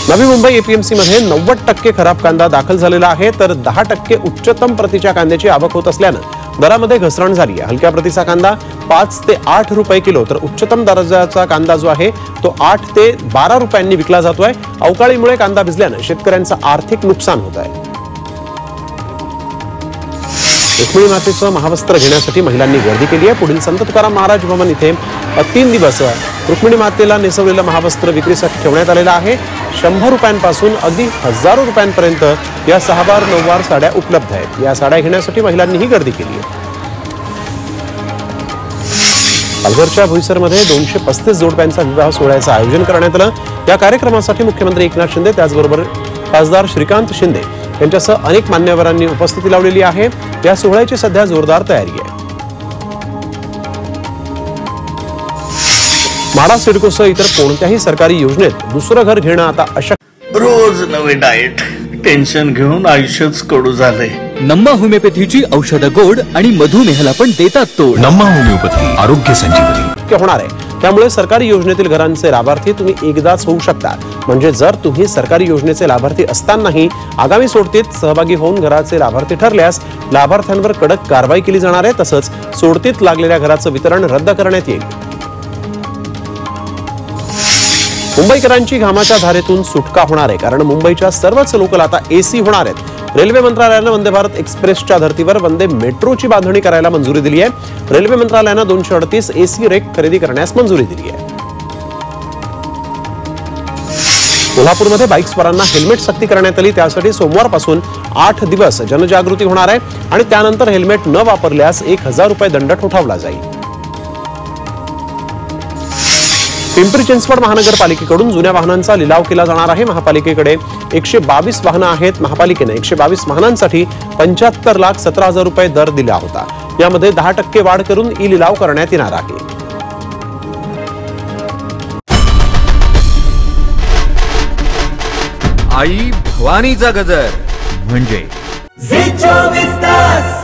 Navi Mumbai APMC मध्ये 90% खराब कांदा दाखल झालेला आहे, तर 10% उच्चतम प्रतीच्या कांद्याची आवक होत असल्यानं दरामध्ये घसरण झाली आहे। हलक्या प्रतीचा कांदा 5 ते 8 रुपये किलो, तर उच्चतम दर्जाचा कांदा जो आहे तो 8 ते 12 रुपयांनी विकला जातोय। अवकाळीमुळे कांदा भिजल्यानं शेतकऱ्यांचं आर्थिक नुकसान होत आहे। रुक्मिणी मातेचं महावस्त्र घेण्यासाठी महिलांनी गर्दी केली आहे। पुढील संत तुकाराम महाराज भवन इथे 3 दिवस रुक्मिणी मातेला नेसवलेलं महावस्त्र विक्रीसाठी ठेवण्यात आलेलं आहे। 100 रुपयांपासून अगदी हजारो रुपयांपर्यंत या 6 बार 9 बार साड्या उपलब्ध आहेत। या साड्या घेण्यासाठी महिलांनी ही गर्दी केली आहे। पालघरच्या भुईसरमध्ये 235 जोडप्यांचा विवाह सोहळ्याचं आयोजन करण्यात आलं। या कार्यक्रमासाठी मुख्यमंत्री एकनाथ शिंदे त्याचबरोबर खासदार श्रीकांत शिंदे यांच्यासह अनेक मान्यवरांनी उपस्थिती लावलेली आहे। या सोहळ्याची सध्या जोरदार तयारी आहे। म्हाडा सिडकोसह इतर कोणत्याही सरकारी योजनेत दुसरं घर घेणं आता अशक्य। रोज नवे डाएट टेन्शन घेऊन आयुष्यच कडू झालंय। नम्मा होमिओपॅथीची औषधं गोड आणि मधुमेहाला पण देतात तोड। नम्मा होमिओपॅथी आरोग्य संजीवनी होणार आहे, त्यामुळे सरकारी योजनेतील घरांचे लाभार्थी तुम्ही एकदाच होऊ शकता। म्हणजे जर तुम्ही सरकारी योजनेचे लाभार्थी असतानाही आगामी सोडतीत सहभागी होऊन घराचे लाभार्थी ठरल्यास लाभार्थ्यांवर कडक कारवाई केली जाणार आहे। तसंच सोडतीत लागलेल्या घराचं वितरण रद्द करण्यात येईल। मुंबईकरांची घामाच्या धारेतून सुटका होणार आहे, कारण मुंबईच्या सर्वच लोकल आता एसी होणार आहेत। रेल्वे मंत्रालयानं वंदे भारत एक्सप्रेसच्या धर्तीवर वंदे मेट्रोची बांधणी करायला मंजुरी दिली आहे। रेल्वे मंत्रालयानं 238 एसी रेक खरेदी करण्यास मंजुरी दिली आहे। कोल्हापूरमध्ये बाईक स्वारांना हेल्मेट सक्ती करण्यात आली। त्यासाठी सोमवारपासून 8 दिवस जनजागृती होणार आहे आणि त्यानंतर हेल्मेट न वापरल्यास 1000 रुपये दंड ठोठावला जाईल। पिंपरी चिंचवड महानगरपालिकेकडून जुन्या वाहनांचा लिलाव केला जाणार आहे। महापालिकेकडे 122 वाहनं आहेत। महापालिकेने 122 वाहनांसाठी 75,17,000 रुपये दर दिला होता। यामध्ये 10% वाढ करून ई लिलाव करण्यात येणार आहे। आई भवानीचा गजर म्हणजे झी 24 तास।